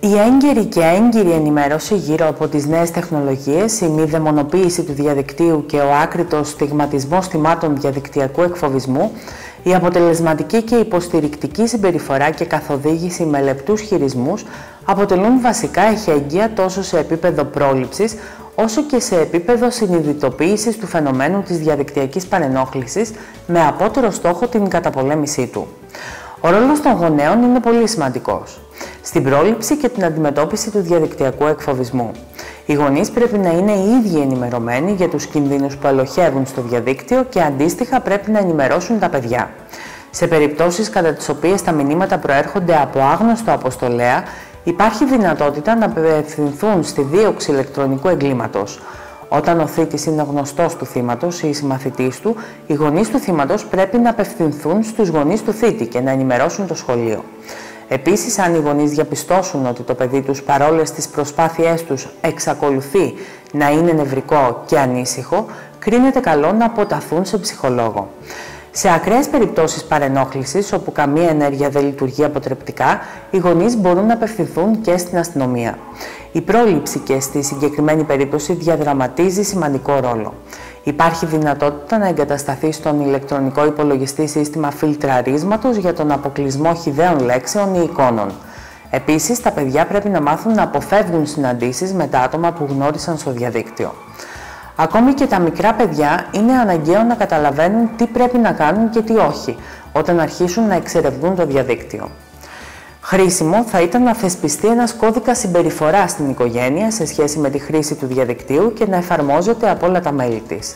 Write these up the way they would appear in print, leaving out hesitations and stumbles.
Η έγκαιρη και έγκυρη ενημέρωση γύρω από τις νέες τεχνολογίες, η μη δαιμονοποίηση του διαδικτύου και ο άκρητος στιγματισμός θυμάτων διαδικτυακού εκφοβισμού, η αποτελεσματική και υποστηρικτική συμπεριφορά και καθοδήγηση με λεπτούς χειρισμούς αποτελούν βασικά εχέγγυα τόσο σε επίπεδο πρόληψης, όσο και σε επίπεδο συνειδητοποίησης του φαινομένου της διαδικτυακής παρενόχλησης με απότερο στόχο την καταπολέμησή του. Ο ρόλος των γονέων είναι πολύ σημαντικός στην πρόληψη και την αντιμετώπιση του διαδικτυακού εκφοβισμού. Οι γονείς πρέπει να είναι οι ίδιοι ενημερωμένοι για τους κινδύνους που ελοχεύουν στο διαδίκτυο και αντίστοιχα πρέπει να ενημερώσουν τα παιδιά. Σε περιπτώσεις κατά τις οποίες τα μηνύματα προέρχονται από άγνωστο αποστολέα, υπάρχει δυνατότητα να απευθυνθούν στη δίωξη ηλεκτρονικού εγκλήματος. Όταν ο θήτης είναι γνωστός του θύματος ή συμμαθητής του, οι γονείς του θύματος πρέπει να απευθυνθούν στους γονείς του θήτη και να ενημερώσουν το σχολείο. Επίσης, αν οι γονείς διαπιστώσουν ότι το παιδί τους παρόλες τις προσπάθειές τους εξακολουθεί να είναι νευρικό και ανήσυχο, κρίνεται καλό να αποταθούν σε ψυχολόγο. Σε ακραίες περιπτώσεις παρενόχλησης, όπου καμία ενέργεια δεν λειτουργεί αποτρεπτικά, οι γονείς μπορούν να απευθυνθούν και στην αστυνομία. Η πρόληψη και στη συγκεκριμένη περίπτωση διαδραματίζει σημαντικό ρόλο. Υπάρχει δυνατότητα να εγκατασταθεί στον ηλεκτρονικό υπολογιστή σύστημα φιλτραρίσματος για τον αποκλεισμό χυδαίων λέξεων ή εικόνων. Επίσης, τα παιδιά πρέπει να μάθουν να αποφεύγουν συναντήσεις με τα άτομα που γνώρισαν στο διαδίκτυο. Ακόμη και τα μικρά παιδιά είναι αναγκαίο να καταλαβαίνουν τι πρέπει να κάνουν και τι όχι, όταν αρχίσουν να εξερευνούν το διαδίκτυο. Χρήσιμο θα ήταν να θεσπιστεί ένας κώδικας συμπεριφοράς στην οικογένεια σε σχέση με τη χρήση του διαδικτύου και να εφαρμόζεται από όλα τα μέλη της.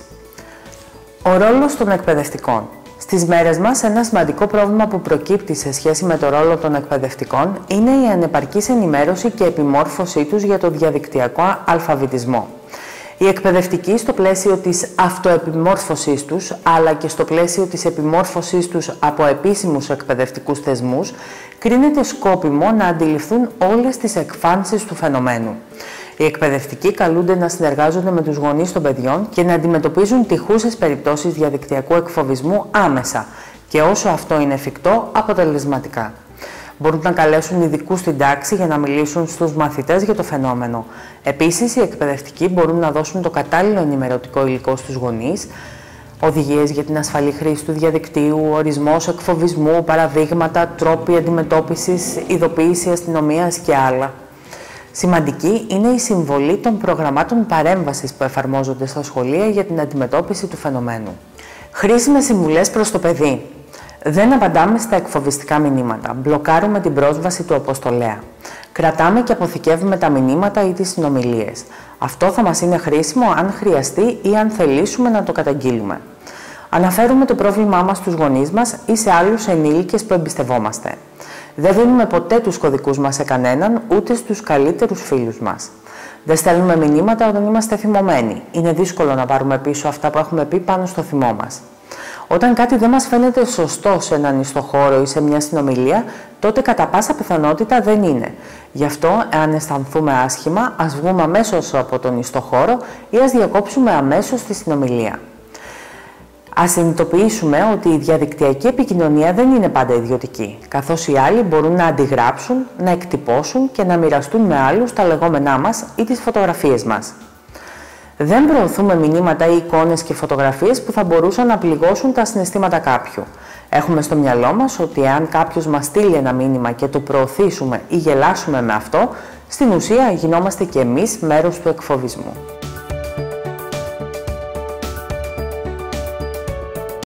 Ο ρόλος των εκπαιδευτικών. Στις μέρες μας, ένα σημαντικό πρόβλημα που προκύπτει σε σχέση με το ρόλο των εκπαιδευτικών είναι η ανεπαρκής ενημέρωση και επιμόρφωσή τους για το διαδικτυακό αλφαβητισμό. Οι εκπαιδευτικοί στο πλαίσιο της αυτοεπιμόρφωσής τους, αλλά και στο πλαίσιο της επιμόρφωσής τους από επίσημους εκπαιδευτικούς θεσμούς, κρίνεται σκόπιμο να αντιληφθούν όλες τις εκφάνσεις του φαινομένου. Οι εκπαιδευτικοί καλούνται να συνεργάζονται με τους γονείς των παιδιών και να αντιμετωπίζουν τυχούσες περιπτώσεις διαδικτυακού εκφοβισμού άμεσα και όσο αυτό είναι εφικτό, αποτελεσματικά. Μπορούν να καλέσουν ειδικούς στην τάξη για να μιλήσουν στους μαθητές για το φαινόμενο. Επίσης, οι εκπαιδευτικοί μπορούν να δώσουν το κατάλληλο ενημερωτικό υλικό στους γονείς, οδηγίες για την ασφαλή χρήση του διαδικτύου, ορισμός εκφοβισμού, παραδείγματα, τρόποι αντιμετώπισης, ειδοποίηση αστυνομίας και άλλα. Σημαντική είναι η συμβολή των προγραμμάτων παρέμβασης που εφαρμόζονται στα σχολεία για την αντιμετώπιση του φαινομένου. Χρήσιμες συμβουλές προς το παιδί. Δεν απαντάμε στα εκφοβιστικά μηνύματα. Μπλοκάρουμε την πρόσβαση του αποστολέα. Κρατάμε και αποθηκεύουμε τα μηνύματα ή τις συνομιλίες. Αυτό θα μας είναι χρήσιμο αν χρειαστεί ή αν θελήσουμε να το καταγγείλουμε. Αναφέρουμε το πρόβλημά μας στους γονείς μας ή σε άλλους ενήλικες που εμπιστευόμαστε. Δεν δίνουμε ποτέ τους κωδικούς μας σε κανέναν, ούτε στους καλύτερους φίλους μας. Δεν στέλνουμε μηνύματα όταν είμαστε θυμωμένοι. Είναι δύσκολο να πάρουμε πίσω αυτά που έχουμε πει πάνω στο θυμό μας. Όταν κάτι δεν μας φαίνεται σωστό σε έναν ιστοχώρο ή σε μια συνομιλία, τότε κατά πάσα πιθανότητα δεν είναι. Γι' αυτό, εάν αισθανθούμε άσχημα, ας βγούμε αμέσως από τον ιστοχώρο ή ας διακόψουμε αμέσως τη συνομιλία. Ας συνειδητοποιήσουμε ότι η διαδικτυακή επικοινωνία δεν είναι πάντα ιδιωτική, καθώς οι άλλοι μπορούν να αντιγράψουν, να εκτυπώσουν και να μοιραστούν με άλλους τα λεγόμενά μας ή τις φωτογραφίες μας. Δεν προωθούμε μηνύματα ή εικόνες και φωτογραφίες που θα μπορούσαν να πληγώσουν τα συναισθήματα κάποιου. Έχουμε στο μυαλό μας ότι αν κάποιος μας στείλει ένα μήνυμα και το προωθήσουμε ή γελάσουμε με αυτό, στην ουσία γινόμαστε και εμείς μέρος του εκφοβισμού.